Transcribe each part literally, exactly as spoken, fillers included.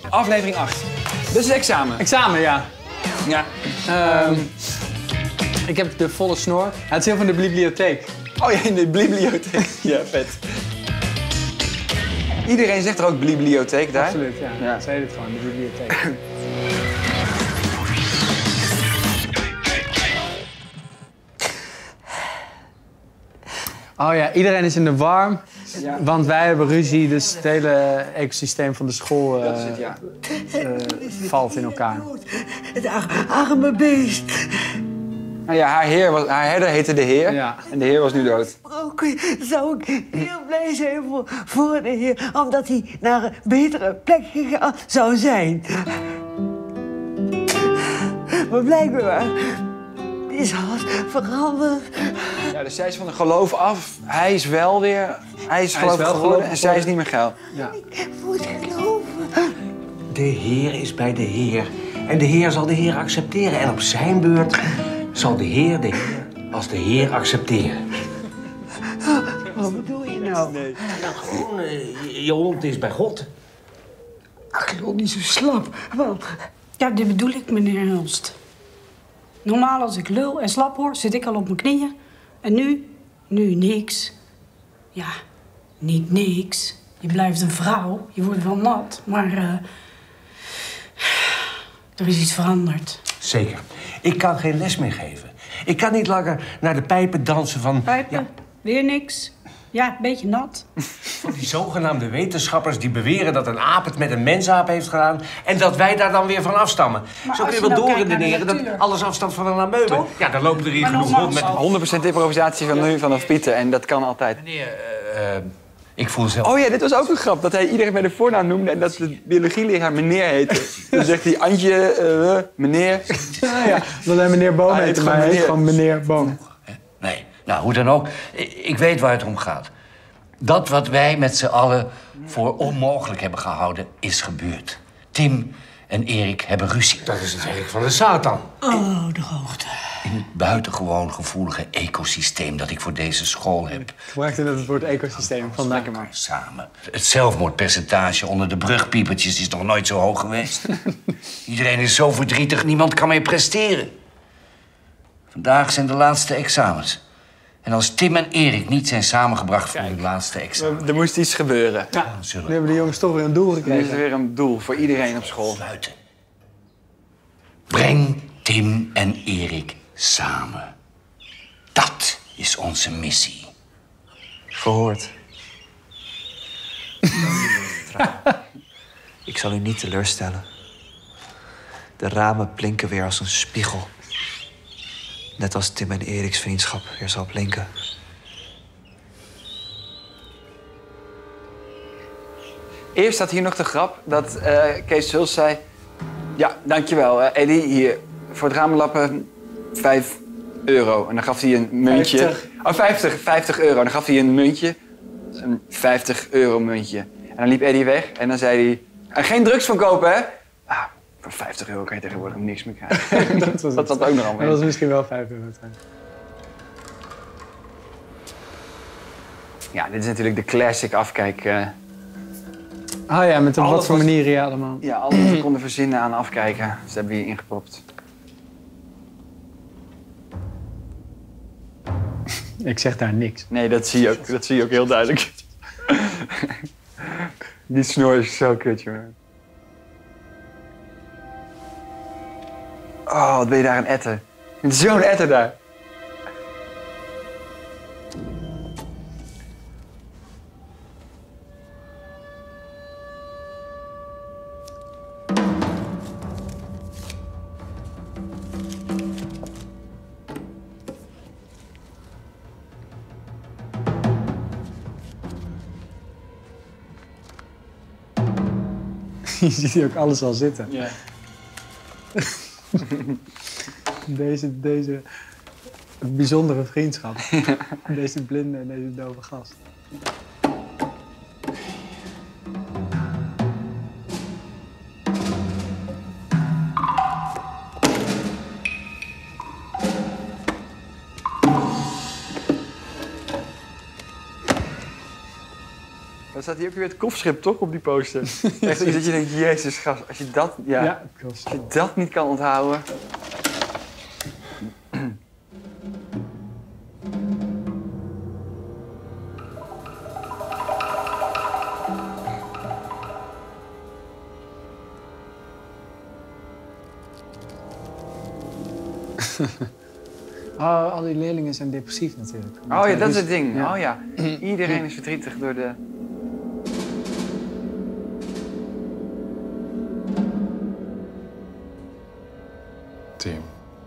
Aflevering acht. Dit is het examen. Examen, ja. Ja. Um, ik heb de volle snor. Het is heel van de bibliotheek. Oh ja, in de bibliotheek. Ja, vet. Iedereen zegt er ook bibliotheek daar? Absoluut, ja. ja. Ze heet het gewoon, de bibliotheek. Oh ja, iedereen is in de war, ja. Want wij hebben ruzie, dus het hele ecosysteem van de school uh, het, ja. uh, valt in elkaar. Het arme beest. Nou ja, haar, heer was, haar herder heette de Heer ja. En de Heer was nu dood. Ook zou ik heel blij zijn voor, voor de Heer, omdat hij naar een betere plek gegaan zou zijn. Maar blijkbaar is alles veranderd. Ja, dus zij is van het geloof af. Hij is wel weer. Hij is geloof geworden en zij is niet meer geil. Ja. Ik moet geloven. De Heer is bij de Heer. En de Heer zal de Heer accepteren. En op zijn beurt zal de Heer de Heer als de Heer accepteren. Wat bedoel je nou? Nee. Nou, gewoon, uh, je hond is bij God. Ach, ik wil niet zo slap. Want... Ja, dit bedoel ik, meneer Hulst. Normaal als ik lul en slap hoor, zit ik al op mijn knieën. En nu? Nu niks. Ja, niet niks. Je blijft een vrouw, je wordt wel nat, maar... Uh, er is iets veranderd. Zeker. Ik kan geen les meer geven. Ik kan niet langer naar de pijpen dansen van... Pijpen? Ja. Weer niks. Ja, een beetje nat. Van die zogenaamde wetenschappers die beweren dat een aap het met een mensaap heeft gedaan... en dat wij daar dan weer van afstammen. Maar zo kun je wel nou doorredeneren dat alles afstamt van een ameuben. Toch? Ja, dan lopen er hier genoeg rond met... honderd procent improvisatie van nu vanaf Pieter en dat kan altijd. Meneer, uh, uh, ik voel zelf... Oh ja, dit was ook een grap. Dat hij iedereen bij de voornaam noemde en dat de biologieleraar meneer heette. Dan zegt hij Antje, uh, meneer. Ah, ja, dat hij meneer Boom heet, maar hij heet gewoon meneer Boom. Nee, nou hoe dan ook. Ik weet waar het om gaat. Dat wat wij met z'n allen voor onmogelijk hebben gehouden, is gebeurd. Tim en Erik hebben ruzie. Dat is het werk van de Satan. Oh, de hoogte. In het buitengewoon gevoelige ecosysteem dat ik voor deze school heb. Ik gebruikte net het woord ecosysteem vandaag maar. Samen. Het zelfmoordpercentage onder de brugpiepertjes is nog nooit zo hoog geweest. Iedereen is zo verdrietig, niemand kan meer presteren. Vandaag zijn de laatste examens. En als Tim en Erik niet zijn samengebracht voor hun laatste examen... Er moest iets gebeuren. Ja, zullen... nu hebben de jongens toch weer een doel gekregen. Nu is er weer een doel voor iedereen op school. Sluiten. Breng Tim en Erik samen. Dat is onze missie. Verhoord. Ik zal u niet teleurstellen. De ramen blinken weer als een spiegel. Net als Tim en Eriks vriendschap weer zal blinken. Eerst had hier nog de grap dat uh, Kees Hulst zei... Ja, dankjewel, uh, Eddie. Hier, voor het ramenlappen vijf euro. En dan gaf hij een muntje. vijftig. Oh, vijftig, vijftig euro. En dan gaf hij een muntje. Een vijftig euro muntje. En dan liep Eddie weg en dan zei hij... En geen drugs van kopen, hè? Ah, voor vijftig euro kan je tegenwoordig niks meer krijgen. dat was dat, dat ook nog allemaal. Dat was misschien wel vijf euro. Ja, dit is natuurlijk de classic afkijk... Uh... Ah ja, met een wat voor manieren ja allemaal. Ja, alles wat we konden verzinnen aan afkijken. Dus dat hebben we hier ingepropt. Ik zeg daar niks. Nee, dat zie je ook, dat zie je ook heel duidelijk. Die snor is zo kut, jongen. Oh, wat ben je daar een etter. Zo'n etter daar. Je ziet hier ook alles al zitten. Ja. deze, deze bijzondere vriendschap. Deze blinde en deze dove gast. Dan staat hier ook weer het kofschip, toch, op die poster? Echt iets dat je denkt, jezus, gast, als je dat, ja, Ja, als je dat niet kan onthouden... Oh, al die leerlingen zijn depressief natuurlijk. Oh ja, dat is het ding. Ja. Oh ja. Iedereen is verdrietig door de... Tim.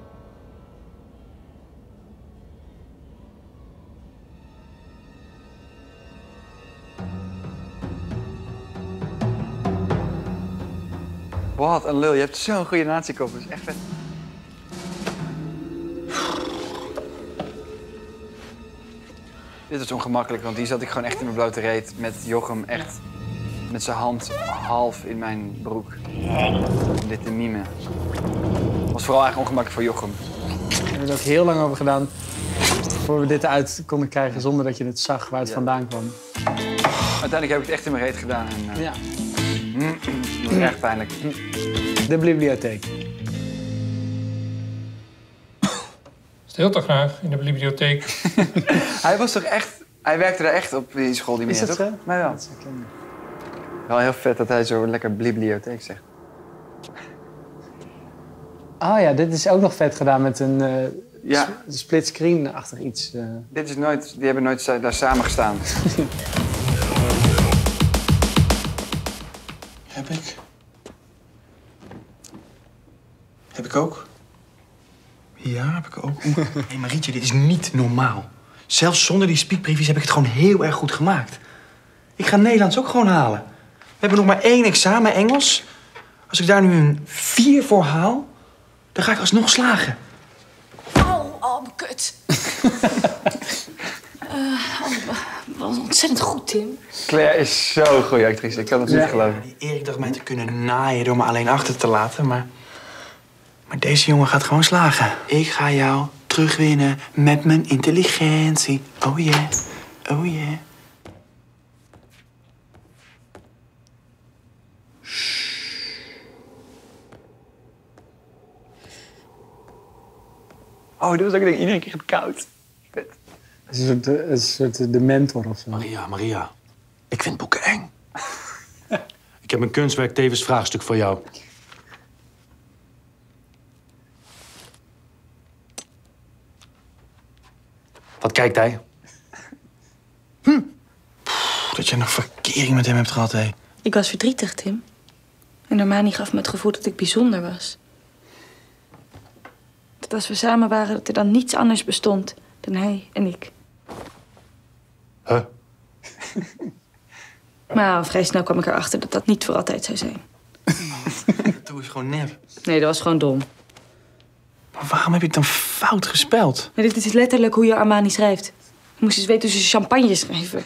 Wat een lul, je hebt zo'n goede natiekop. Dat is echt vet. Dit is ongemakkelijk, want hier zat ik gewoon echt in mijn blote reet met Jochem echt met zijn hand half in mijn broek. Om dit te mimen. Het was vooral eigenlijk ongemakkelijk voor Jochem. We hebben er ook heel lang over gedaan voor we dit eruit konden krijgen zonder dat je het zag waar het Ja. vandaan kwam. Uiteindelijk heb ik het echt in mijn reet gedaan en uh, Ja. mm, dat was erg pijnlijk. De bibliotheek. Stilte graag in de bibliotheek. Hij was toch echt, hij werkte daar echt op die school die Is meneer, dat toch? zo? Maar wel. Dat is herkenbaar. Wel heel vet dat hij zo lekker bibliotheek zegt. Oh ja, dit is ook nog vet gedaan met een uh, Ja. s- split screen-achtig iets. Uh. Dit is nooit, die hebben nooit sa- daar samen gestaan. Heb ik? Heb ik ook? Ja, heb ik ook. Hé, hey, Marietje, dit is niet normaal. Zelfs zonder die speakbriefjes heb ik het gewoon heel erg goed gemaakt. Ik ga Nederlands ook gewoon halen. We hebben nog maar één examen Engels. Als ik daar nu een vier voor haal, dan ga ik alsnog slagen. Oh, oh, mijn kut. uh, oh, wat ontzettend goed, Tim. Claire is zo'n goede actrice, ik kan het niet Ja. geloven. Die Erik dacht mij te kunnen naaien door me alleen achter te laten, maar... Maar deze jongen gaat gewoon slagen. Ik ga jou terugwinnen met mijn intelligentie. Oh yeah, oh yeah. Oh, dit was ook denk, iedereen kreeg het koud. Vet. Het is een soort, uh, een soort de mentor of zo. Maria, Maria. Ik vind boeken eng. Ik heb een kunstwerk tevens vraagstuk voor jou. Wat kijkt hij? Hm. Pff, dat je nog verkering met hem hebt gehad, hé. Ik was verdrietig, Tim. En Hermione gaf me het gevoel dat ik bijzonder was. Dat als we samen waren, dat er dan niets anders bestond dan hij en ik. Huh? Maar vrij snel kwam ik erachter dat dat niet voor altijd zou zijn. Doe is gewoon nep. Nee, dat was gewoon dom. Maar waarom heb je het dan fout gespeld? Maar dit is letterlijk hoe je Armani schrijft. Je moest eens weten hoe ze champagne schrijven.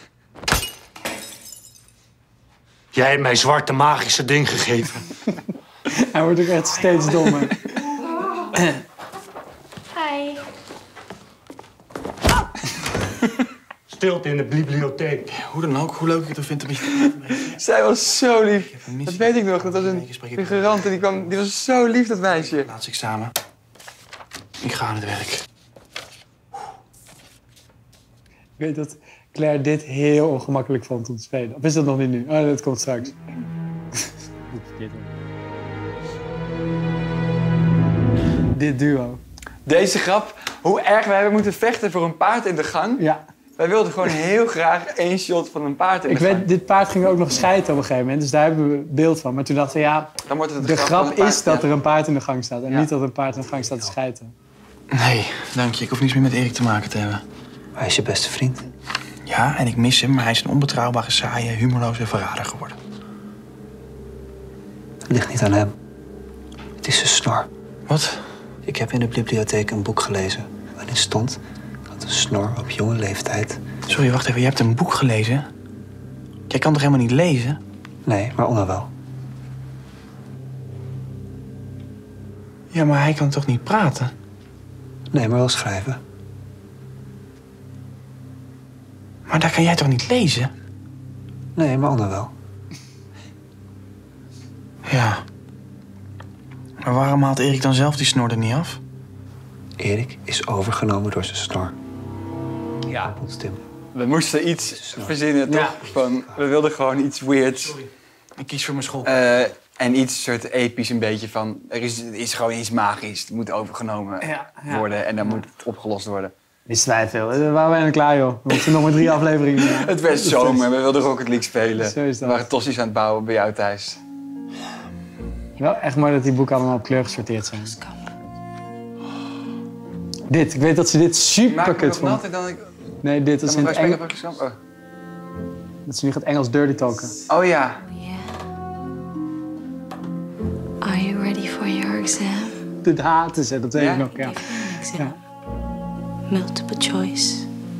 Jij hebt mij zwarte magische ding gegeven. Hij wordt ook echt steeds dommer. Hi. Stilte in de bibliotheek. Hoe dan ook, hoe leuk ik het ook vind om je... Zij was zo lief. een missie. Dat weet ik nog, dat was een figurant en die, kwam, die was zo lief, dat meisje. Laatste examen. Ik ga aan het werk. Ik weet dat Claire dit heel ongemakkelijk vond om te spelen. Of is dat nog niet nu? Oh, dat komt straks. Dit duo. Deze grap, hoe erg wij hebben moeten vechten voor een paard in de gang. Ja. Wij wilden gewoon heel graag één shot van een paard in Ik de gang. weet, dit paard ging ook nog scheiden op een gegeven moment, dus daar hebben we beeld van. Maar toen dachten we, ja, Dan wordt het de van grap een paard, is dat ja. er een paard in de gang staat. En Ja. niet dat een paard in de gang staat te scheiden. Nee, dank je. Ik hoef niets meer met Erik te maken te hebben. Hij is je beste vriend. Ja, en ik mis hem, maar hij is een onbetrouwbare, saaie, humorloze verrader geworden. Het ligt niet aan hem. Het is zijn snor. Wat? Ik heb in de bibliotheek een boek gelezen waarin stond dat een snor op jonge leeftijd... Sorry, wacht even. Je hebt een boek gelezen? Jij kan toch helemaal niet lezen? Nee, maar Onna wel. Ja, maar hij kan toch niet praten? Nee, maar wel schrijven. Maar daar kan jij toch niet lezen? Nee, mijn ander wel. Ja. Maar waarom haalt Erik dan zelf die snor er niet af? Erik is overgenomen door zijn snor. Ja. Dat is Tim. We moesten iets verzinnen, toch? Ja. Van, we wilden gewoon iets weirds. Sorry. Ik kies voor mijn school. Uh, en iets soort episch een beetje van... Er is, er is gewoon iets magisch. Het moet overgenomen ja, ja. worden en dan moet het opgelost worden. Wisten wij veel. We waren bijna klaar, joh. We moeten nog maar drie afleveringen. Het werd zomer. We wilden Rocket League spelen. Zo is dat. We waren tossies aan het bouwen bij jou thuis. Wel echt mooi dat die boeken allemaal op kleur gesorteerd zijn. Dit. Ik weet dat ze dit super kut vonden. Dan ik... Nee, dit is in het Engels. Oh. Dat ze nu gaat Engels dirty talken. Oh ja. Are you ready for your exam? Dit haten ze, dat weet ja? ik nog, ja. ja. Multiple choice.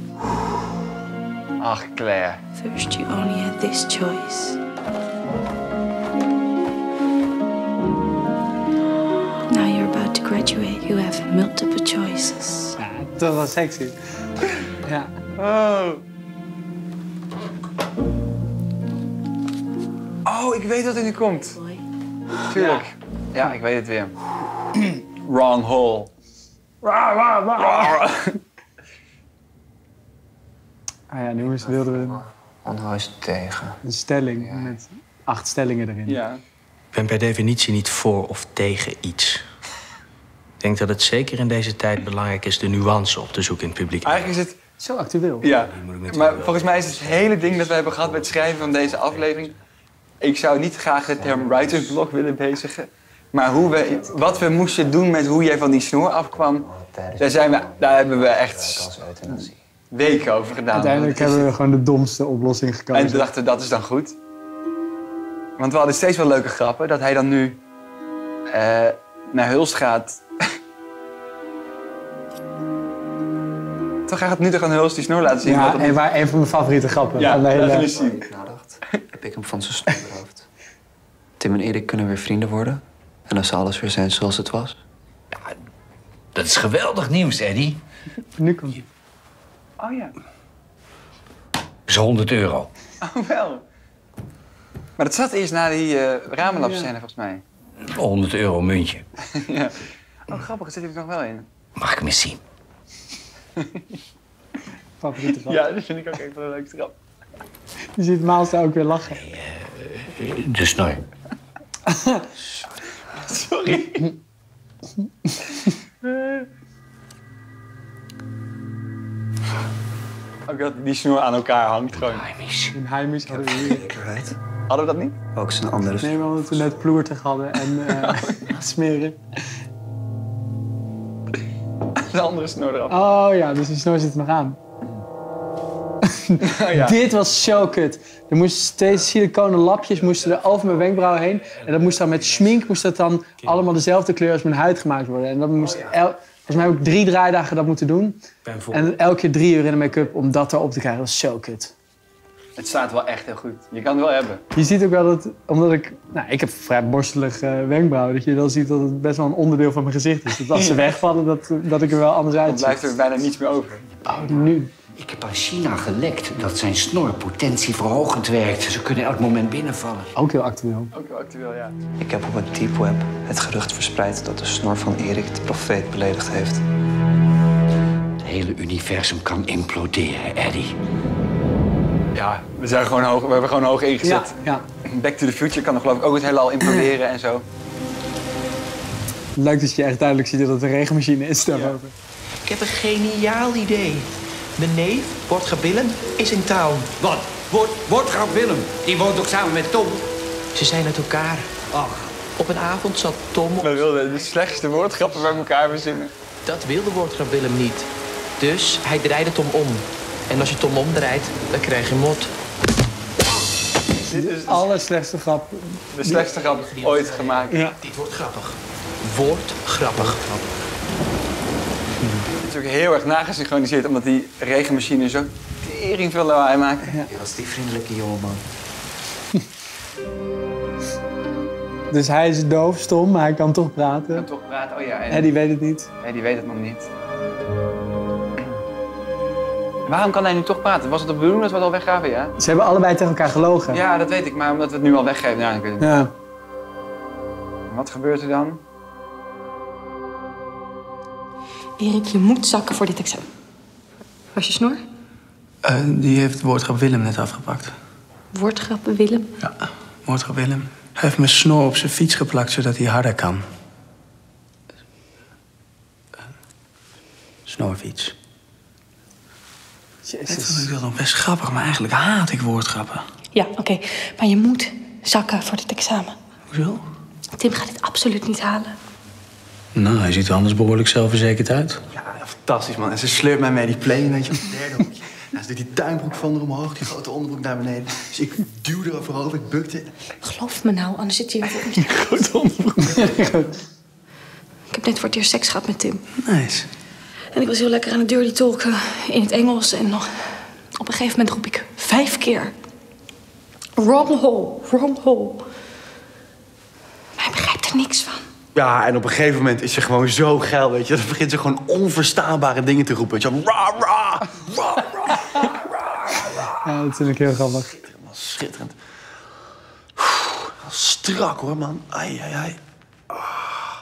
Ach, Claire. First you only had this choice. Now you're about to graduate. You have multiple choices. Ja, dat was sexy. Ja. Oh. Oh, ik weet wat er nu komt. Tuurlijk. Ja, ja ik weet het weer. Wrong hole. Ah ja, nu wilden we... Onhuis tegen. Een stelling ja. met acht stellingen erin. Ja. Ik ben per definitie niet voor of tegen iets. Ik denk dat het zeker in deze tijd belangrijk is de nuance op te zoeken in het publiek. Eigenlijk is het... Zo actueel. Ja, maar volgens mij is het hele ding dat we hebben gehad met het schrijven van deze aflevering... Ik zou niet graag de term writer's block willen bezigen. Maar hoe we, wat we moesten doen met hoe jij van die snor afkwam... Daar, zijn we, daar hebben we echt weken over gedaan. Uiteindelijk hebben we gewoon de domste oplossing gekozen. En we dachten, dat is dan goed. Want we hadden steeds wel leuke grappen. Dat hij dan nu uh, naar Hulst gaat. Toch, hij gaat nu toch aan Hulst die snor laten zien. Ja, en waar een van mijn favoriete grappen. Ja, van de hele... dat is zien. Nadacht, heb ik hem van zijn snor beroofd. Tim en Erik kunnen weer vrienden worden. En dan zal alles weer zijn zoals het was. Ja, dat is geweldig nieuws, Eddie. Nu komt je. Oh ja. Dat is honderd euro. Oh wel. Maar dat zat eerst na die uh, ramenlapscène, ja. volgens mij. honderd euro muntje. Ja. Oh, grappig, dat zit er nog wel in. Mag ik hem eens zien? Favoriete grap. Ja, dat vind ik ook een van de leukste grappen. Je ziet Maals daar ook weer lachen. Uh, uh, de snor. Sorry. Ook dat die snor aan elkaar hangt gewoon. In Heimisch hadden we hier. Zekerheid. Hadden we dat niet? Ook zijn andere... Nee, maar omdat we net ploertig hadden en uh, smeren. De andere snor eraf. Oh ja, dus die snor zit er nog aan. Oh, ja. Dit was zo kut. Er moesten steeds siliconen lapjes moesten er over mijn wenkbrauwen heen. En dat moest dan met schmink moest dat dan allemaal dezelfde kleur als mijn huid gemaakt worden. En dat moest el- volgens mij heb ik drie draaidagen dat moeten doen. En elke keer drie uur in de make-up om dat erop te krijgen. Dat was zo kut. Het staat wel echt heel goed. Je kan het wel hebben. Je ziet ook wel dat, omdat ik... Nou, ik heb vrij borstelig uh, wenkbrauwen. Dat je dan ziet dat het best wel een onderdeel van mijn gezicht is. Dat als ze wegvallen, dat, dat ik er wel anders uitzie. Dan blijft er bijna niets meer over. Oh, nu. Ik heb aan China gelekt dat zijn snor potentieverhogend werkt. Ze kunnen elk moment binnenvallen. Ook heel actueel. Ook heel actueel, ja. Ik heb op het deep web het gerucht verspreid dat de snor van Erik de profeet beledigd heeft. Het hele universum kan imploderen, Eddie. Ja, we, zijn gewoon hoog, we hebben gewoon hoog ingezet. Ja, ja. Back to the Future kan er geloof ik ook het heelal imploderen en zo. Leuk dat je echt duidelijk ziet dat het een regenmachine is daarboven. Ja. Ik heb een geniaal idee. Mijn neef, Wortga Willem, is in town. Wat? Wortga Willem? Die woont toch samen met Tom? Ze zijn uit elkaar. Ach. Op een avond zat Tom... We wilden de slechtste woordgrappen bij elkaar verzinnen. Dat wilde Wortga Willem niet. Dus hij draaide Tom om. En als je Tom omdraait, dan krijg je mot. Dit is de allerslechtste grap. De slechtste grap ooit gemaakt. Ja. Dit wordt grappig. Wordt grappig. Het is ook heel erg nagesynchroniseerd, omdat die regenmachine zo tering veel lawaai maakt. Ja. Je was die vriendelijke jongeman. Dus hij is doof, stom, maar hij kan toch praten. Hij kan toch praten, oh ja. En Eddie weet het niet. Eddie weet het nog niet. Waarom kan hij nu toch praten? Was het de bedoeling dat we het al weggaven, ja? Ze hebben allebei tegen elkaar gelogen. Ja, dat weet ik, maar omdat we het nu al weggeven, ja, ik weet het niet. Ja. Wat gebeurt er dan? Erik, je moet zakken voor dit examen. Was je snor? Uh, die heeft woordgrap Willem net afgepakt. Woordgrappen Willem? Ja, woordgrap Willem. Hij heeft mijn snor op zijn fiets geplakt, zodat hij harder kan. Uh, snorfiets. Jezus. Dat vind ik wel nog best grappig, maar eigenlijk haat ik woordgrappen. Ja, oké. Okay. Maar je moet zakken voor dit examen. Hoezo? Tim gaat dit absoluut niet halen. Nou, hij ziet er anders behoorlijk zelfverzekerd uit. Ja, fantastisch, man. En ze sleurt mij mee die plane, weet je, op het derde hoekje. Nou, ze doet die tuinbroek van haar omhoog, die grote onderbroek naar beneden. Dus ik duwde er voorover, ik bukte. Geloof me nou, anders zit je hier voor Die grote onderbroek. Ik heb net voor het eerst seks gehad met Tim. Nice. En ik was heel lekker aan het dirty talken in het Engels. En nog op een gegeven moment roep ik vijf keer... Wrong hole, wrong hole. Maar hij begrijpt er niks van. Ja, en op een gegeven moment is ze gewoon zo geil, weet je. Dan begint ze gewoon onverstaanbare dingen te roepen. Weet je, ra, ra, ra, ra, ra. Ja, dat vind ik heel grappig. Schitterend, man, schitterend. Strak, hoor, man. Ai, ai, ai. Ah.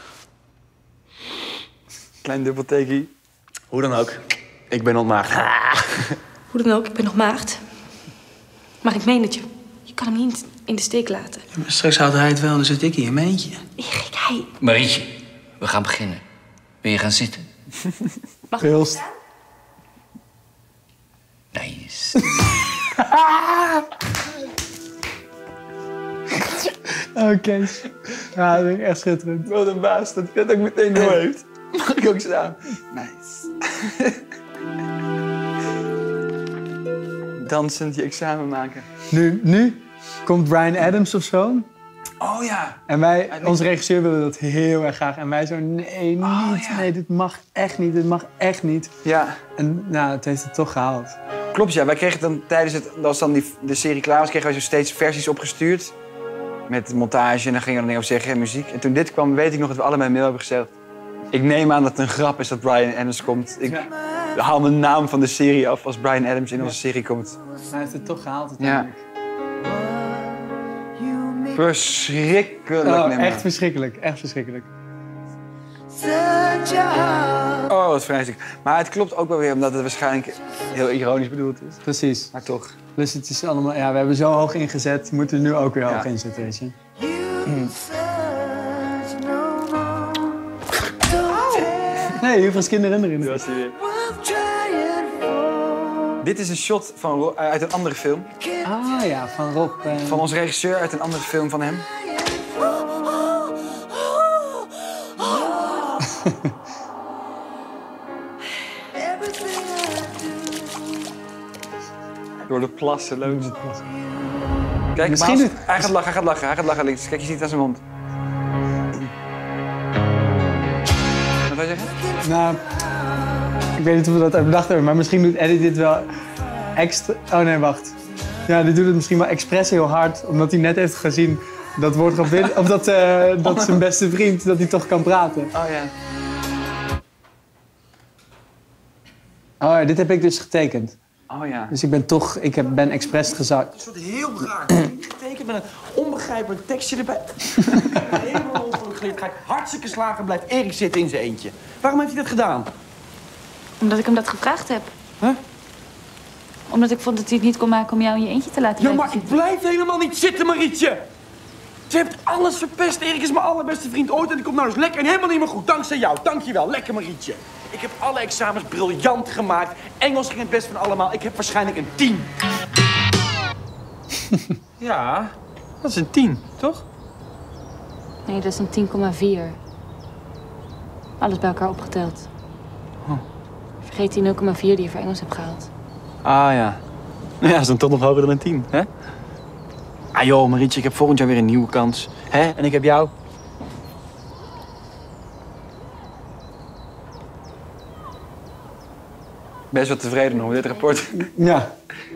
Klein dubbeltekie. Hoe dan ook. Ik ben ontmaagd. Hoe dan ook, ik ben nog maagd. Maar ik meen het je. Je kan hem niet in de steek laten. Ja, maar straks houdt hij het wel en dan zit ik in je meentje. Erik, hij... Marietje, we gaan beginnen. Wil je gaan zitten? Mag ik staan? Nice. Oké. Okay. Ja, dat vind ik echt schitterend. Wat een baas dat hij dat ook meteen door heeft. Mag ik ook staan? Nice. Dansend je examen maken. Nu, nu komt Bryan Adams of zo. Oh ja. En wij, onze regisseur wilde dat heel erg graag. En wij zo, nee, niet. Oh, ja. Nee, dit mag echt niet. Dit mag echt niet. Ja. En nou, het heeft het toch gehaald. Klopt, ja. Wij kregen dan tijdens het, als dan die, de serie klaar was, kregen wij zo steeds versies opgestuurd. Met montage en dan gingen we er dingen over zeggen en muziek. En toen dit kwam, weet ik nog dat we allebei een mail hebben gezegd. Ik neem aan dat het een grap is dat Bryan Adams komt. Ik ja. haal mijn naam van de serie af als Bryan Adams in onze serie komt. Hij heeft het toch gehaald uiteindelijk. Ja. Verschrikkelijk. Oh, echt verschrikkelijk, echt verschrikkelijk. Oh, wat vreselijk. Maar het klopt ook wel weer omdat het waarschijnlijk heel ironisch bedoeld is. Precies. Maar toch. Dus het is allemaal, ja, we hebben zo hoog ingezet, moeten we nu ook weer ja. hoog inzetten, weet je. Mm. Nee, hoeveel kinderen erin. Dat was hij weer. Dit is een shot van, uit een andere film. Ah ja, van Rob. Uh... Van onze regisseur uit een andere film van hem. Door de plassen loopt het. Kijk, misschien Maas, hij gaat lachen, hij gaat lachen, hij gaat lachen links. Kijk, je ziet het aan zijn mond. Wat wil je zeggen? Nou, ik weet niet of we dat bedacht hebben, maar misschien doet Eddie dit wel extra... Oh nee, wacht. Ja, die doet het misschien wel expres heel hard, omdat hij net heeft gezien dat woordgrap Willem... Of dat, uh, dat zijn beste vriend, dat hij toch kan praten. Oh ja. Oh ja, dit heb ik dus getekend. Oh ja. Dus ik ben toch, ik heb, ben expres gezakt. Het is heel raar. Getekend met een onbegrijpelijk tekstje erbij. Helemaal onvergeleerd. Ga ik hartstikke slagen, blijft Erik zitten in zijn eentje. Waarom heeft hij dat gedaan? Omdat ik hem dat gevraagd heb. Huh? Omdat ik vond dat hij het niet kon maken om jou in je eentje te laten Ja, blijven maar ik blijf helemaal niet zitten, Marietje. Ze heeft alles verpest. Erik is mijn allerbeste vriend ooit en die komt nou eens lekker en helemaal niet meer goed. Dankzij jou. Dankjewel. Lekker, Marietje. Ik heb alle examens briljant gemaakt. Engels ging het best van allemaal. Ik heb waarschijnlijk een tien. Ja, dat is een tien, toch? Nee, dat is een tien komma vier. Alles bij elkaar opgeteld. Oh. Vergeet die nul komma vier die je voor Engels hebt gehaald. Ah ja. Nou ja, dat is dan toch nog hoger dan een tien, hè? Ah joh, Marietje, ik heb volgend jaar weer een nieuwe kans. Hè? En ik heb jou. Best wel tevreden nog met dit rapport. Ja.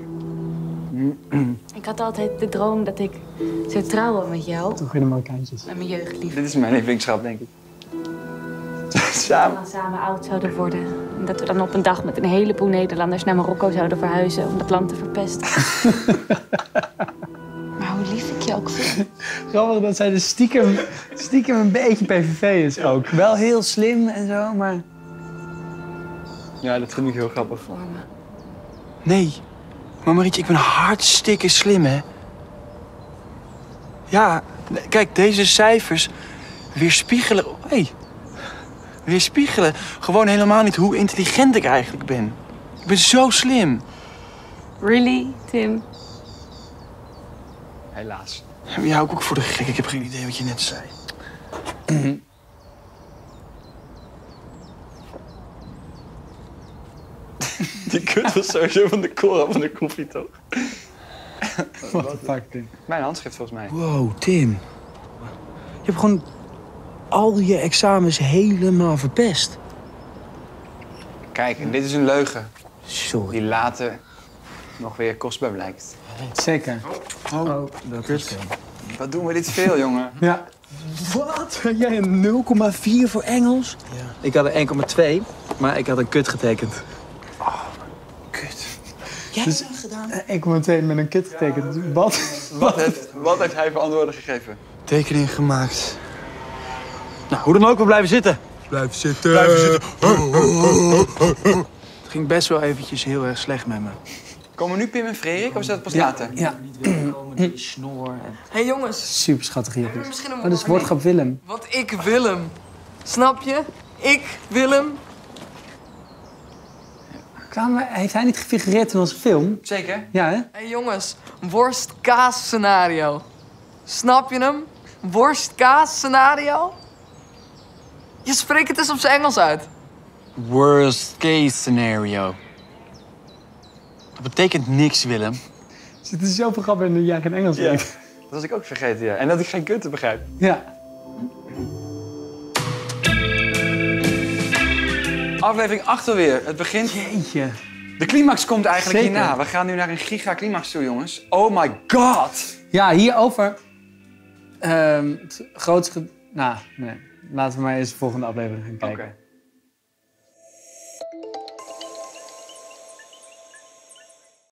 Ik had altijd de droom dat ik zou trouwen met jou. Toch weer de Marokkaantjes. Met mijn jeugdliefde. Dit is mijn lievelingsschap, denk ik. Samen. En dan samen oud zouden worden. En dat we dan op een dag met een heleboel Nederlanders naar Marokko zouden verhuizen om het land te verpesten. Maar hoe lief ik je ook vind. Grappig dat zij dus stiekem, stiekem een beetje P V V is ook. Wel heel slim en zo, maar... Ja, dat vind ik heel grappig. Voor me. Nee. Maar Marietje, ik ben hartstikke slim, hè? Ja, kijk, deze cijfers weerspiegelen... Hey, weerspiegelen gewoon helemaal niet hoe intelligent ik eigenlijk ben. Ik ben zo slim. Really, Tim? Helaas. Je hou ik ook voor de gek. Ik heb geen idee wat je net zei. Die kut was sowieso van de korrel van de koffie, toch? Wat de fuck, Tim? Mijn handschrift, volgens mij. Wow, Tim. Je hebt gewoon al je examens helemaal verpest. Kijk, en dit is een leugen. Sorry. Die later nog weer kostbaar blijkt. Zeker. Oh, dat is oké. Wat doen we dit veel, jongen? Ja. Wat? Had jij een nul komma vier voor Engels? Ja. Ik had een één komma twee, maar ik had een kut getekend. Oh, kut. Jij dus, hebt dat gedaan? één komma twee met een kut getekend. Wat? Wat heeft, wat heeft hij voor antwoorden gegeven? Tekening gemaakt. Nou, hoe dan ook, we blijven zitten. Blijf zitten. Blijven zitten. Het ging best wel eventjes heel erg slecht met me. Komen nu Pim en Frederik, of is dat pas later? Ja. Snor. Hé hey, jongens. Super schattig hier. Misschien een Oh, dat is woordgrap Willem. Want ik Willem. Snap je? Ik Willem. Kwamen, heeft hij niet gefigureerd in onze film? Zeker. Ja, hè? Hé hey, jongens. Worst-kaas scenario. Snap je hem? Worst-kaas scenario? Je spreekt het eens op zijn Engels uit. Worst case scenario. Dat betekent niks, Willem. Er zitten zoveel grappen in dat jij geen Engels Ja, weet. dat was ik ook vergeten, ja. En dat ik geen kutten begrijp. Ja. Aflevering acht alweer. Het begint... Jeetje. De climax komt eigenlijk Zeker. hierna. We gaan nu naar een giga-climax toe, jongens. Oh my god! Ja, hierover. Um, het grootste... Nou, nee. Laten we maar eens de volgende aflevering gaan kijken. Oké.